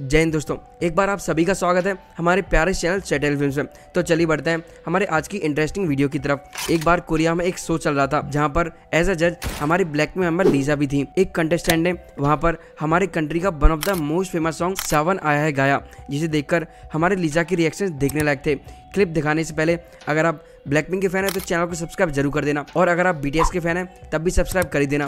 जय हिंद दोस्तों, एक बार आप सभी का स्वागत है हमारे प्यारे चैनल सेटेल फिल्म्स में। तो चलिए बढ़ते हैं हमारे आज की इंटरेस्टिंग वीडियो की तरफ। एक बार कोरिया में एक शो चल रहा था जहां पर एज अ जज हमारी ब्लैक मेंबर लीजा भी थी। एक कंटेस्टेंट ने वहां पर हमारे कंट्री का one of the most famous song सावन आया है गाया, जिसे देखकर हमारे लीजा के रिएक्शन देखने लायक थे। क्लिप दिखाने से पहले अगर आप ब्लैकपिंक के फैन है तो चैनल को सब्सक्राइब जरूर कर देना, और अगर आप बीटीएस के फैन है तब भी सब्सक्राइब कर ही देना।